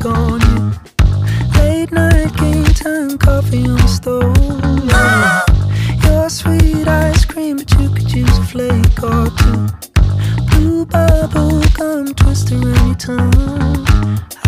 take on you. Late night game time, coffee on the stove, yeah. Your sweet ice cream, but you could use a flake or two. Blue bubble gum twist around your tongue.